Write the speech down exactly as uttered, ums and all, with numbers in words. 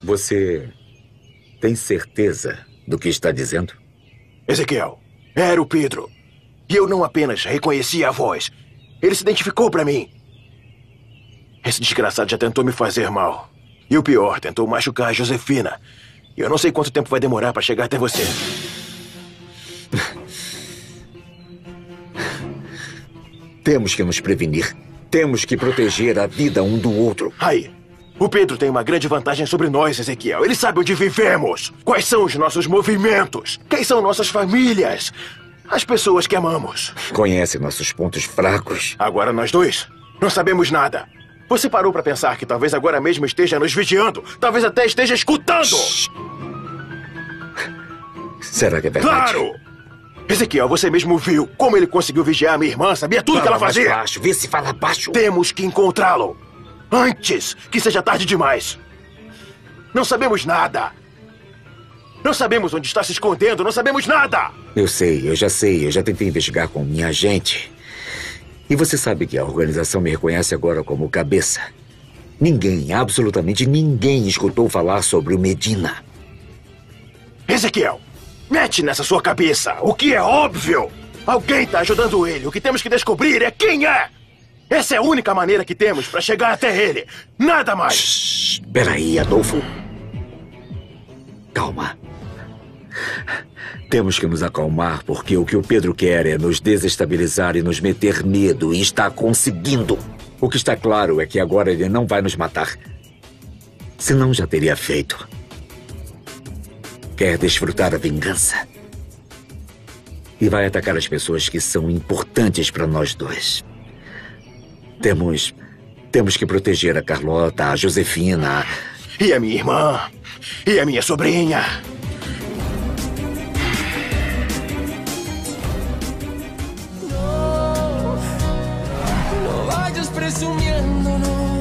Você tem certeza do que está dizendo? Ezequiel, era o Pedro. E eu não apenas reconheci a voz. Ele se identificou pra mim. Esse desgraçado já tentou me fazer mal. E o pior, tentou machucar a Josefina. E eu não sei quanto tempo vai demorar pra chegar até você. Temos que nos prevenir. Temos que proteger a vida um do outro. Aí, o Pedro tem uma grande vantagem sobre nós, Ezequiel. Ele sabe onde vivemos. Quais são os nossos movimentos. Quem são nossas famílias. As pessoas que amamos. Conhece nossos pontos fracos. Agora nós dois não sabemos nada. Você parou pra pensar que talvez agora mesmo esteja nos vigiando? Talvez até esteja escutando! Shhh. Será que é verdade? Claro! Ezequiel, você mesmo viu como ele conseguiu vigiar a minha irmã, sabia tudo que ela fazia? Mais baixo, vê se fala baixo. Temos que encontrá-lo. Antes que seja tarde demais. Não sabemos nada. Não sabemos onde está se escondendo, não sabemos nada! Eu sei, eu já sei, eu já tentei investigar com minha agente. E você sabe que a organização me reconhece agora como cabeça. Ninguém, absolutamente ninguém escutou falar sobre o Medina. Ezequiel, mete nessa sua cabeça o que é óbvio. Alguém está ajudando ele. O que temos que descobrir é quem é. Essa é a única maneira que temos para chegar até ele. Nada mais. Shhh, peraí, Adolfo. Calma. Temos que nos acalmar, porque o que o Pedro quer é nos desestabilizar e nos meter medo, e está conseguindo. O que está claro é que agora ele não vai nos matar. Senão já teria feito. Quer desfrutar a vingança. E vai atacar as pessoas que são importantes para nós dois. Temos... Temos que proteger a Carlota, a Josefina... E a minha irmã. E a minha sobrinha. No vayas presumiendo, no.